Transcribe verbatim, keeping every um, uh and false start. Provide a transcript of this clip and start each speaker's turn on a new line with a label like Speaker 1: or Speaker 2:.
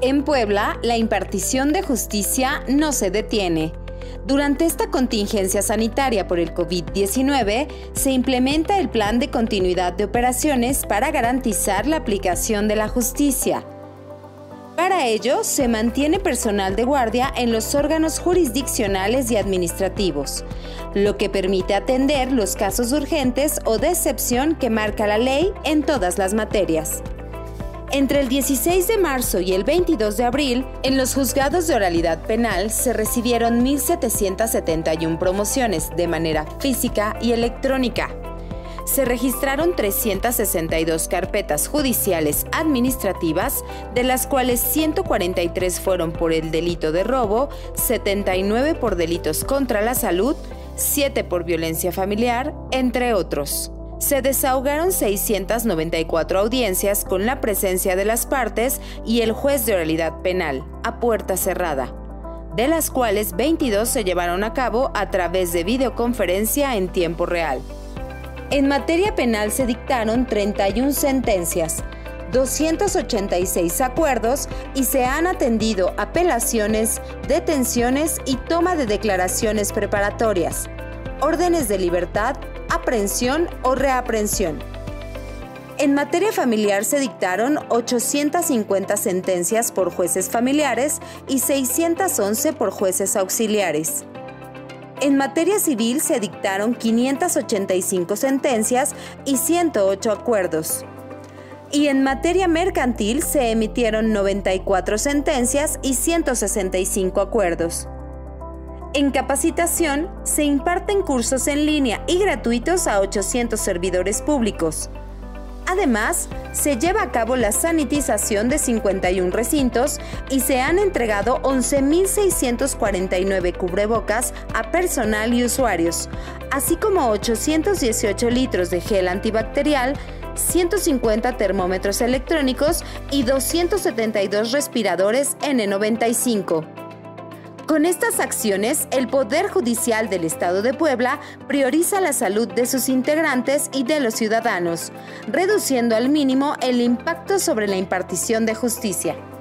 Speaker 1: En Puebla, la impartición de justicia no se detiene. Durante esta contingencia sanitaria por el COVID diecinueve, se implementa el Plan de Continuidad de Operaciones para garantizar la aplicación de la justicia. Para ello, se mantiene personal de guardia en los órganos jurisdiccionales y administrativos, lo que permite atender los casos urgentes o de excepción que marca la ley en todas las materias. Entre el dieciséis de marzo y el veintidós de abril, en los juzgados de oralidad penal se recibieron mil setecientas setenta y una promociones de manera física y electrónica. Se registraron trescientas sesenta y dos carpetas judiciales administrativas, de las cuales ciento cuarenta y tres fueron por el delito de robo, setenta y nueve por delitos contra la salud, siete por violencia familiar, entre otros. Se desahogaron seiscientas noventa y cuatro audiencias con la presencia de las partes y el juez de oralidad penal, a puerta cerrada, de las cuales veintidós se llevaron a cabo a través de videoconferencia en tiempo real. En materia penal se dictaron treinta y una sentencias, doscientos ochenta y seis acuerdos y se han atendido apelaciones, detenciones y toma de declaraciones preparatorias, órdenes de libertad, aprehensión o reaprehensión. En materia familiar se dictaron ochocientas cincuenta sentencias por jueces familiares y seiscientas once por jueces auxiliares. En materia civil se dictaron quinientas ochenta y cinco sentencias y ciento ocho acuerdos. Y en materia mercantil se emitieron noventa y cuatro sentencias y ciento sesenta y cinco acuerdos. En capacitación, se imparten cursos en línea y gratuitos a ochocientos servidores públicos. Además, se lleva a cabo la sanitización de cincuenta y uno recintos y se han entregado once mil seiscientos cuarenta y nueve cubrebocas a personal y usuarios, así como ochocientos dieciocho litros de gel antibacterial, ciento cincuenta termómetros electrónicos y doscientos setenta y dos respiradores ene noventa y cinco. Con estas acciones, el Poder Judicial del Estado de Puebla prioriza la salud de sus integrantes y de los ciudadanos, reduciendo al mínimo el impacto sobre la impartición de justicia.